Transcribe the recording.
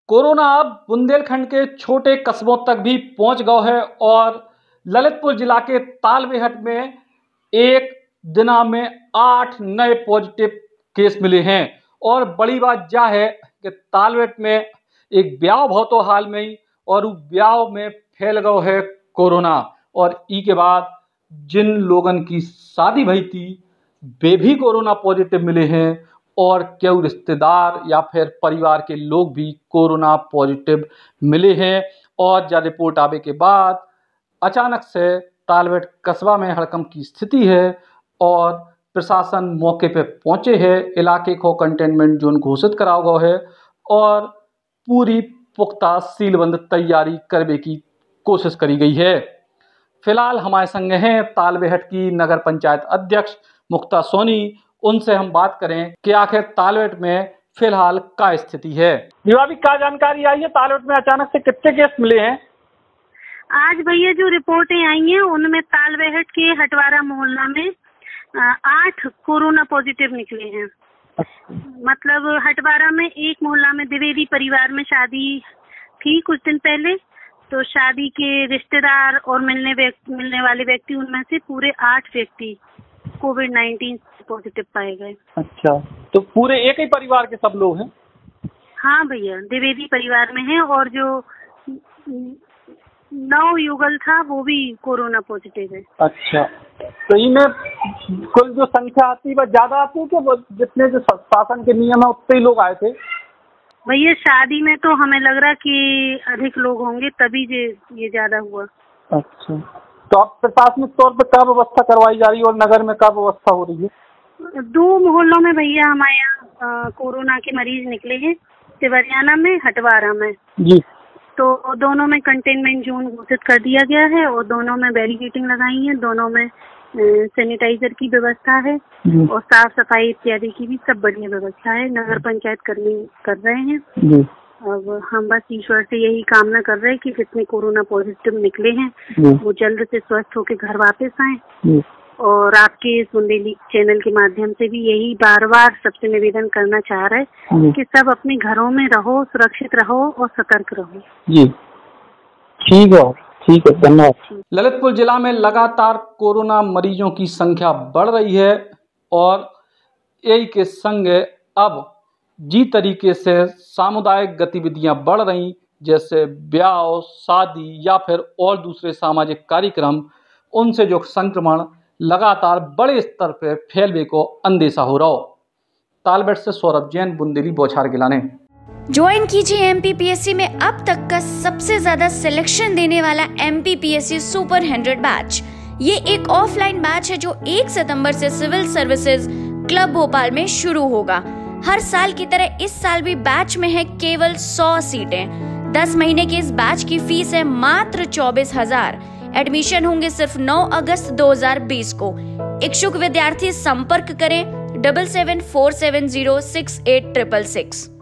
Corona अब बुंदेलखंड के छोटे कस्बों तक भी पहुंच गया है और ललितपुर जिला के तालबेहट में एक दिना में 8 नए पॉजिटिव केस मिले हैं। और बड़ी बात यह है कि तालबेहट में एक ब्याह बहुत तो हाल में ही और उस ब्याह में फैल गया है कोरोना। और ई के बाद जिन लोगन की शादी भई थी वे भी कोरोना पॉजिटिव मिले हैं और क्यों रिश्तेदार या फिर परिवार के लोग भी कोरोना पॉजिटिव मिले हैं। और जब रिपोर्ट आने के बाद अचानक से तालबेहट कस्बा में हड़कंप की स्थिति है और प्रशासन मौके पर पहुंचे है। इलाके को कंटेनमेंट जोन घोषित करा गया है और पूरी पुख्ता सीलबंद तैयारी करने की कोशिश करी गई है। फिलहाल हमारे संग हैं तालबेहट की नगर पंचायत अध्यक्ष मुक्ता सोनी। उनसे हम बात करें कि आखिर तालबेहट में फिलहाल क्या स्थिति है। विभाग क्या जानकारी आई है, तालबेहट में अचानक से कितने केस मिले हैं? आज भैया जो रिपोर्टें आई हैं उनमें तालबेहट के हटवारा मोहल्ला में 8 कोरोना पॉजिटिव निकले हैं। मतलब हटवारा में एक मोहल्ला में द्विवेदी परिवार में शादी थी कुछ दिन पहले, तो शादी के रिश्तेदार और मिलने वाले व्यक्ति उनमें से पूरे 8 व्यक्ति कोविड-19 पॉजिटिव पाए गए। अच्छा, तो पूरे एक ही परिवार के सब लोग हैं? हाँ भैया, द्विवेदी परिवार में है और जो 9 युगल था वो भी कोरोना पॉजिटिव है। अच्छा, तो इनमें कुल जो संख्या आती है वह ज्यादा आती है कि जितने जो शासन के नियम है उतने ही लोग आए थे? भैया शादी में तो हमें लग रहा कि अधिक लोग होंगे तभी ये ज्यादा हुआ। अच्छा, तो अब प्रशासनिक तौर पर क्या व्यवस्था करवाई जा रही है और नगर में क्या व्यवस्था हो रही है? 2 मोहल्लों में भैया हमारे यहाँ कोरोना के मरीज निकले हैं, सिवरियाना में, हटवारा में जी। तो दोनों में कंटेनमेंट जोन घोषित कर दिया गया है और दोनों में बैरिकेडिंग लगाई है, दोनों में सैनिटाइजर की व्यवस्था है और साफ सफाई इत्यादि की भी सब बढ़िया व्यवस्था है। नगर पंचायत कर रहे हैं जी। अब हम बस ईश्वर से यही कामना कर रहे हैं कि जितने कोरोना पॉजिटिव निकले हैं वो जल्द से स्वस्थ होकर घर वापस आए। और आपके इस बुंदेली चैनल के माध्यम से भी यही बार सबसे निवेदन करना चाह रहे हैं कि सब अपने घरों में रहो, सुरक्षित रहो और सतर्क रहो जी। ठीक है, धन्यवाद। ललितपुर जिला में लगातार कोरोना मरीजों की संख्या बढ़ रही है और यही के संग अब जी तरीके से सामुदायिक गतिविधियां बढ़ रही, जैसे ब्याह, शादी या फिर और दूसरे सामाजिक कार्यक्रम, उनसे जो संक्रमण लगातार बड़े स्तर पर फैलने को अंदेशा हो रहा हो। तालबेहट से सौरभ जैन, बुंदेली बौछार गिलाने। ज्वाइन कीजिए MPPSC में अब तक का सबसे ज्यादा सिलेक्शन देने वाला MPPSC सुपर 100 बैच। ये एक ऑफलाइन बैच है जो 1 सितंबर से सिविल सर्विसेज क्लब भोपाल में शुरू होगा। हर साल की तरह इस साल भी बैच में है केवल 100 सीटें। 10 महीने की इस बैच की फीस है मात्र 24,000। एडमिशन होंगे सिर्फ 9 अगस्त 2020 को। इच्छुक विद्यार्थी संपर्क करें 7747068666।